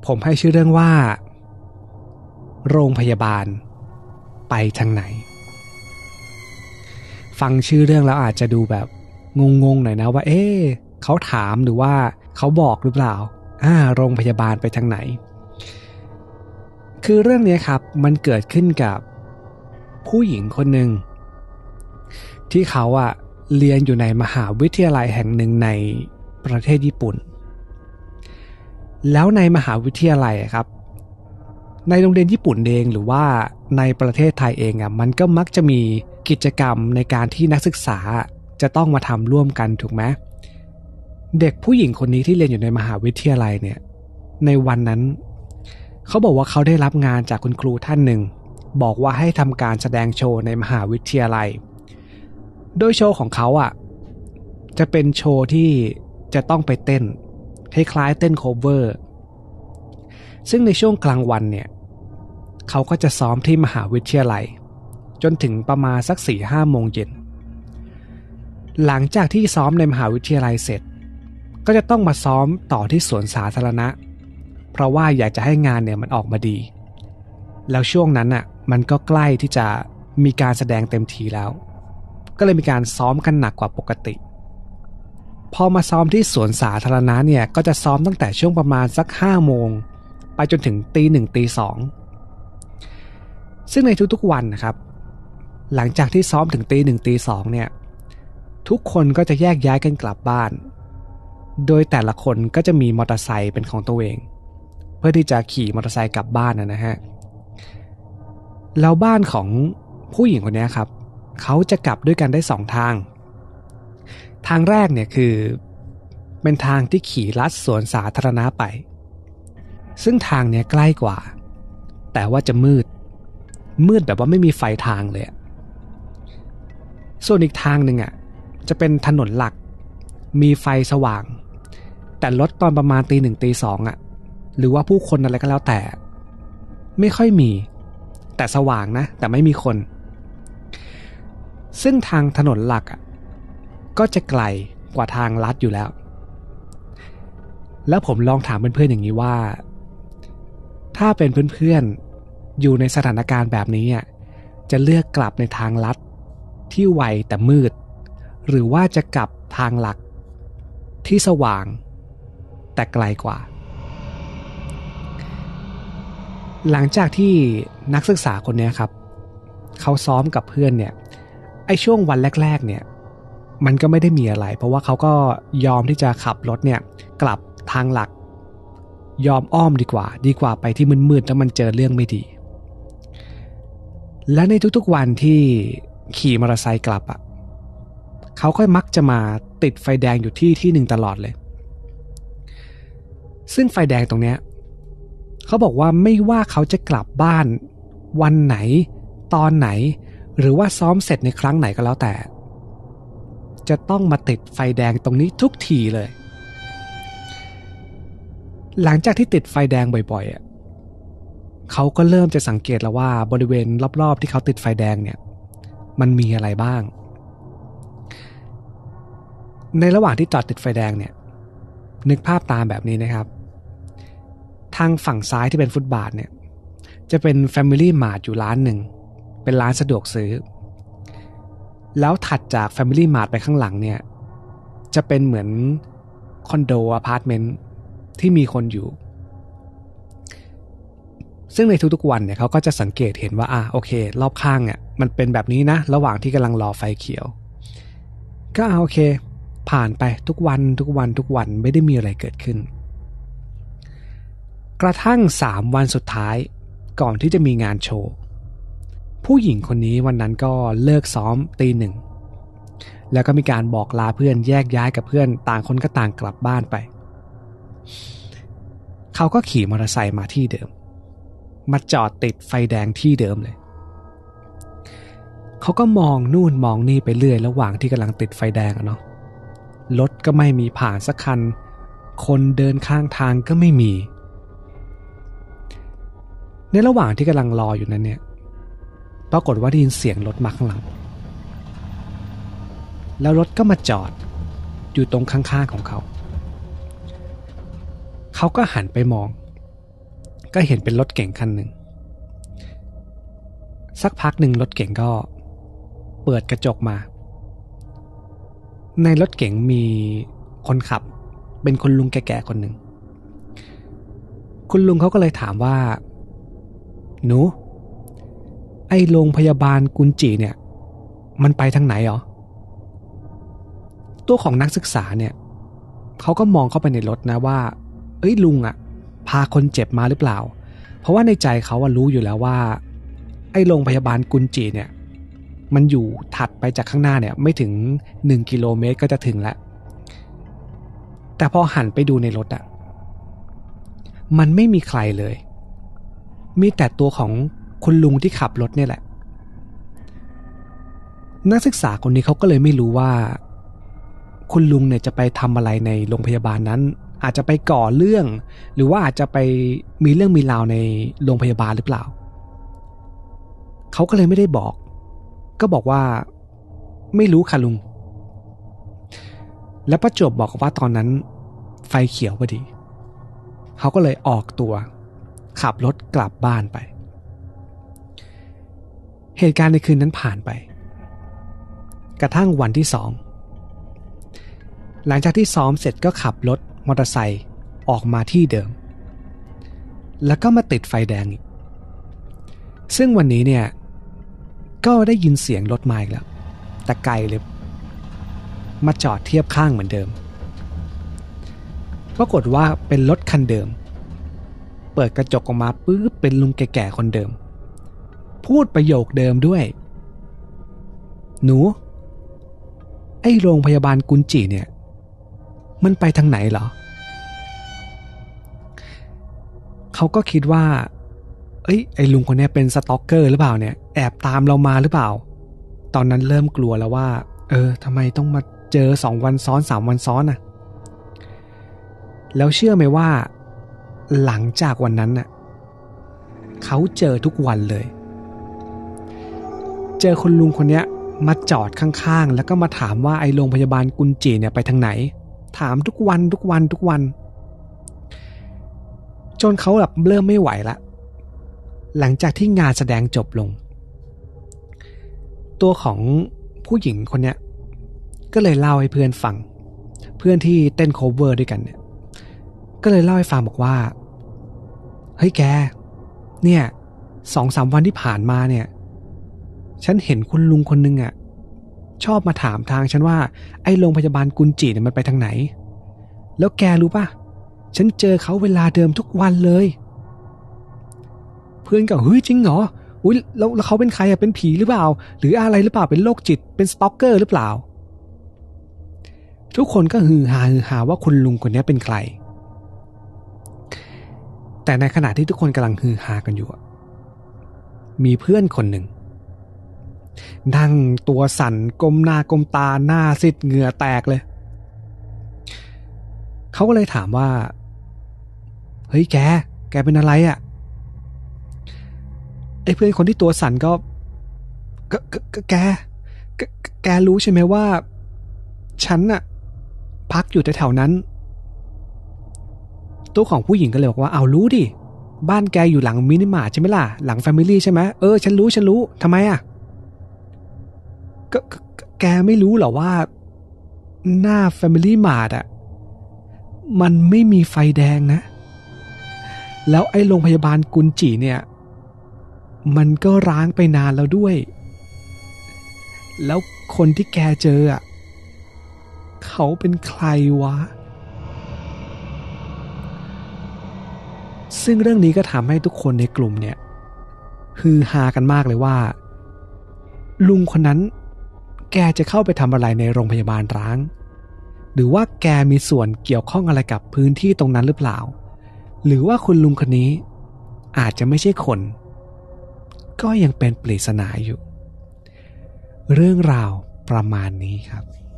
ผมให้ชื่อเรื่องว่าโรงพยาบาลไปทางไหนฟังชื่อเรื่องแล้วอาจจะดูแบบงงๆหน่อยนะว่าเขาถามหรือว่าเขาบอกหรือเปล่าโรงพยาบาลไปทางไหนคือเรื่องนี้ครับมันเกิดขึ้นกับผู้หญิงคนหนึ่งที่เขาเรียนอยู่ในมหาวิทยาลัยแห่งหนึ่งในประเทศญี่ปุ่นแล้วในมหาวิทยาลัยครับในโรงเรียนญี่ปุ่นเองหรือว่าในประเทศไทยเองมันก็มักจะมีกิจกรรมในการที่นักศึกษาจะต้องมาทำร่วมกันถูกไหมเด็กผู้หญิงคนนี้ที่เรียนอยู่ในมหาวิทยาลัยเนี่ยในวันนั้นเขาบอกว่าเขาได้รับงานจากคุณครูท่านหนึ่งบอกว่าให้ทำการแสดงโชว์ในมหาวิทยาลัยโดยโชว์ของเขาจะเป็นโชว์ที่จะต้องไปเต้นคล้ายๆเต้นโคเวอร์ซึ่งในช่วงกลางวันเนี่ยเขาก็จะซ้อมที่มหาวิทยาลัยจนถึงประมาณสัก 4-5 โมงเย็นหลังจากที่ซ้อมในมหาวิทยาลัยเสร็จก็จะต้องมาซ้อมต่อที่สวนสาธารณะเพราะว่าอยากจะให้งานเนี่ยมันออกมาดีแล้วช่วงนั้นมันก็ใกล้ที่จะมีการแสดงเต็มทีแล้วก็เลยมีการซ้อมกันหนักกว่าปกติพอมาซ้อมที่สวนสาธารณะเนี่ยก็จะซ้อมตั้งแต่ช่วงประมาณสัก 5 โมงไปจนถึง 1:00 ตี 2ซึ่งในทุกๆวันนะครับหลังจากที่ซ้อมถึง 1:00 ตี 2เนี่ยทุกคนก็จะแยกย้ายกันกลับบ้านโดยแต่ละคนก็จะมีมอเตอร์ไซค์เป็นของตัวเองเพื่อที่จะขี่มอเตอร์ไซค์กลับบ้านนะฮะแล้วบ้านของผู้หญิงคนนี้ครับเขาจะกลับด้วยกันได้2 ทางทางแรกเนี่ยคือเป็นทางที่ขี่ลัดสวนสาธารณะไปซึ่งทางเนี้ยใกล้กว่าแต่ว่าจะมืดแบบว่าไม่มีไฟทางเลยส่วนอีกทางหนึ่งจะเป็นถนนหลักมีไฟสว่างแต่รถตอนประมาณ 1:00 ตี 2หรือว่าผู้คนอะไรก็แล้วแต่ไม่ค่อยมีแต่สว่างนะแต่ไม่มีคนซึ่งทางถนนหลักก็จะไกลกว่าทางลัดอยู่แล้วผมลองถามเพื่อนๆอย่างนี้ว่าถ้าเป็นเพื่อนๆอยู่ในสถานการณ์แบบนี้จะเลือกกลับในทางลัดที่ไวแต่มืดหรือว่าจะกลับทางหลักที่สว่างแต่ไกลกว่าหลังจากที่นักศึกษาคนนี้ครับเขาซ้อมกับเพื่อนเนี่ยไอ้ช่วงวันแรกๆเนี่ยมันก็ไม่ได้มีอะไรเพราะว่าเขาก็ยอมที่จะขับรถเนี่ยกลับทางหลักยอมอ้อมดีกว่าไปที่มืดๆแล้วมันเจอเรื่องไม่ดีและในทุกๆวันที่ขี่มอเตอร์ไซค์กลับเขาก็มักจะมาติดไฟแดงอยู่ที่หนึ่งตลอดเลยซึ่งไฟแดงตรงเนี้ยเขาบอกว่าไม่ว่าเขาจะกลับบ้านวันไหนตอนไหนหรือว่าซ้อมเสร็จในครั้งไหนก็แล้วแต่จะต้องมาติดไฟแดงตรงนี้ทุกทีเลยหลังจากที่ติดไฟแดงบ่อยๆเขาก็เริ่มจะสังเกตแล้วว่าบริเวณรอบๆที่เขาติดไฟแดงเนี่ยมันมีอะไรบ้างในระหว่างที่จอดติดไฟแดงเนี่ยนึกภาพตามแบบนี้นะครับทางฝั่งซ้ายที่เป็นฟุตบาทเนี่ยจะเป็น Family Mart อยู่ร้านหนึ่งเป็นร้านสะดวกซื้อแล้วถัดจาก Family Mart ไปข้างหลังเนี่ยจะเป็นเหมือนคอนโดอพาร์ตเมนต์ที่มีคนอยู่ซึ่งในทุกๆวันเนี่ยเขาก็จะสังเกตเห็นว่าโอเครอบข้างมันเป็นแบบนี้นะระหว่างที่กำลังรอไฟเขียวก็โอเคผ่านไปทุกวันไม่ได้มีอะไรเกิดขึ้นกระทั่ง3 วันสุดท้ายก่อนที่จะมีงานโชว์ผู้หญิงคนนี้วันนั้นก็เลิกซ้อม 1:00 แล้วก็มีการบอกลาเพื่อนแยกย้ายกับเพื่อนต่างคนก็ต่างกลับบ้านไปเขาก็ขี่มอเตอร์ไซค์มาที่เดิมมาจอดติดไฟแดงที่เดิมเลยเขาก็มองนู่นมองนี่ไปเรื่อยระหว่างที่กำลังติดไฟแดงเนาะรถก็ไม่มีผ่านสักคันคนเดินข้างทางก็ไม่มีในระหว่างที่กำลังรออยู่นั้นเนี่ยปรากฏว่าได้ยินเสียงรถมาข้างหลังแล้วรถก็มาจอดอยู่ตรงข้างๆของเขาก็หันไปมองก็เห็นเป็นรถเก๋งคันหนึ่งสักพักหนึ่งรถเก๋งก็เปิดกระจกมาในรถเก๋งมีคนขับเป็นคุณลุงแก่ๆคนหนึ่งคุณลุงเขาก็เลยถามว่าหนูไอ้โรงพยาบาลกุนจิเนี่ยมันไปทางไหนหรอตัวของนักศึกษาเนี่ยเขาก็มองเข้าไปในรถนะว่าเอ้ยลุงอะพาคนเจ็บมาหรือเปล่าเพราะว่าในใจเขารู้อยู่แล้วว่าไอ้โรงพยาบาลกุนจิเนี่ยมันอยู่ถัดไปจากข้างหน้าเนี่ยไม่ถึง1 กิโลเมตรก็จะถึงแล้วแต่พอหันไปดูในรถอะมันไม่มีใครเลยมีแต่ตัวของคุณลุงที่ขับรถเนี่ยแหละนักศึกษาคนนี้เขาก็เลยไม่รู้ว่าคุณลุงเนี่ยจะไปทำอะไรในโรงพยาบาลนั้นอาจจะไปก่อเรื่องหรือว่าอาจจะไปมีเรื่องมีราวในโรงพยาบาลหรือเปล่าเขาก็เลยไม่ได้บอกก็บอกว่าไม่รู้ค่ะลุงและประจวบบอกว่าตอนนั้นไฟเขียวพอดีเขาก็เลยออกตัวขับรถกลับบ้านไปเหตุการณ์ในคืนนั้นผ่านไปกระทั่งวันที่2หลังจากที่ซ้อมเสร็จก็ขับรถมอเตอร์ไซค์ออกมาที่เดิมแล้วก็มาติดไฟแดงอีกซึ่งวันนี้เนี่ยก็ได้ยินเสียงรถมาอีกแล้วแต่ไกลเลยมาจอดเทียบข้างเหมือนเดิมปรากฏว่าเป็นรถคันเดิมเปิดกระจกออกมาปุ๊บเป็นลุงแก่ๆคนเดิมพูดประโยคเดิมด้วยหนูไอ้โรงพยาบาลกุนจิเนี่ยมันไปทางไหนเหรอเขาก็คิดว่าไอ้ลุงคนนี้เป็นสต็อกเกอร์หรือเปล่าเนี่ยแอบตามเรามาหรือเปล่าตอนนั้นเริ่มกลัวแล้วว่าทำไมต้องมาเจอ2 วันซ้อน3 วันซ้อนน่ะแล้วเชื่อไหมว่าหลังจากวันนั้นน่ะเขาเจอทุกวันเลยเจอคุณลุงคนนี้มาจอดข้างๆแล้วก็มาถามว่าไอ้โรงพยาบาลกุนจิเนี่ยไปทางไหนถามทุกวันจนเขาแบบเริ่มไม่ไหวละหลังจากที่งานแสดงจบลงตัวของผู้หญิงคนนี้ก็เลยเล่าให้เพื่อนฟังเพื่อนที่เต้นโคเวอร์ด้วยกันเนี่ยก็เลยเล่าให้ฟังบอกว่าเฮ้ยแกเนี่ย2-3 วันที่ผ่านมาเนี่ยฉันเห็นคุณลุงคนนึงอ่ะชอบมาถามทางฉันว่าไอ้โรงพยาบาลกุนจิเนี่ยมันไปทางไหนแล้วแกรู้ป่ะฉันเจอเขาเวลาเดิมทุกวันเลยเพื่อนก็เฮ้ยจริงเหรออุ้ยแล้วเขาเป็นใครอ่ะเป็นผีหรือเปล่าหรืออะไรหรือเปล่าเป็นโรคจิตเป็นสต็อกเกอร์หรือเปล่าทุกคนก็ฮือฮาว่าคุณลุงคนนี้เป็นใครแต่ในขณะที่ทุกคนกำลังฮือฮากันอยู่มีเพื่อนคนหนึ่งนั่งตัวสั่นก้มหน้าก้มตาหน้าซีดเหงื่อแตกเลยเขาก็เลยถามว่าเฮ้ยแกเป็นอะไรอ่ะไอ้เพื่อนคนที่ตัวสั่นก็แกรู้ใช่ไหมว่าฉันน่ะพักอยู่แถวๆนั้นตัวของผู้หญิงก็เลยบอกว่าเอารู้ดิบ้านแกอยู่หลังมินิมาร์ทใช่ไหมล่ะหลังแฟมิลี่ใช่ไหมฉันรู้ทำไมอ่ะก็แกไม่รู้เหรอว่าหน้าแฟมิลี่มาร์ทอ่ะมันไม่มีไฟแดงนะแล้วไอ้โรงพยาบาลกุนจิเนี่ยมันก็ร้างไปนานแล้วด้วยแล้วคนที่แกเจออ่ะเขาเป็นใครวะซึ่งเรื่องนี้ก็ทำให้ทุกคนในกลุ่มเนี่ยฮือฮากันมากเลยว่าลุงคนนั้นแกจะเข้าไปทำอะไรในโรงพยาบาลร้างหรือว่าแกมีส่วนเกี่ยวข้องอะไรกับพื้นที่ตรงนั้นหรือเปล่าหรือว่าคุณลุงคนนี้อาจจะไม่ใช่คนก็ยังเป็นปริศนาอยู่เรื่องราวประมาณนี้ครับ